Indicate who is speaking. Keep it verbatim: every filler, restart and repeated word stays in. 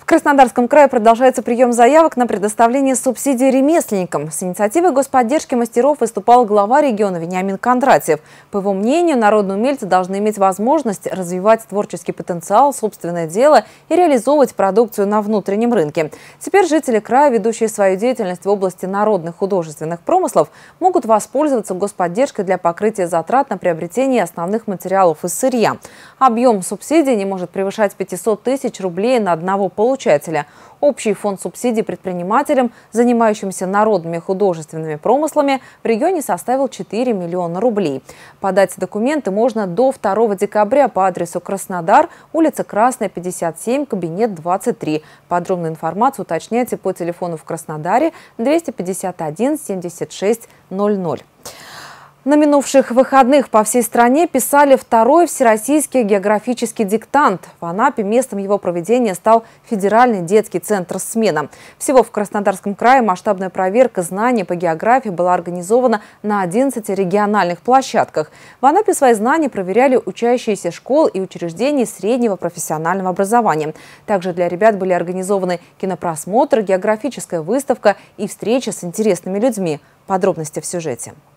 Speaker 1: В Краснодарском крае продолжается прием заявок на предоставление субсидий ремесленникам. С инициативой господдержки мастеров выступал глава региона Вениамин Кондратьев. По его мнению, народные умельцы должны иметь возможность развивать творческий потенциал, собственное дело и реализовывать продукцию на внутреннем рынке. Теперь жители края, ведущие свою деятельность в области народных художественных промыслов, могут воспользоваться господдержкой для покрытия затрат на приобретение основных материалов и сырья. Объем субсидий не может превышать пятисот тысяч рублей на одного получателя. Общий фонд субсидий предпринимателям, занимающимся народными художественными промыслами, в регионе составил четыре миллиона рублей. Подать документы можно до второго декабря по адресу Краснодар, улица Красная, пятьдесят семь, кабинет двадцать три. Подробную информацию уточняйте по телефону в Краснодаре двести пятьдесят один семьдесят шесть ноль ноль. На минувших выходных по всей стране писали второй всероссийский географический диктант. В Анапе местом его проведения стал федеральный детский центр «Смена». Всего в Краснодарском крае масштабная проверка знаний по географии была организована на одиннадцати региональных площадках. В Анапе свои знания проверяли учащиеся школ и учреждений среднего профессионального образования. Также для ребят были организованы кинопросмотр, географическая выставка и встречи с интересными людьми. Подробности в сюжете.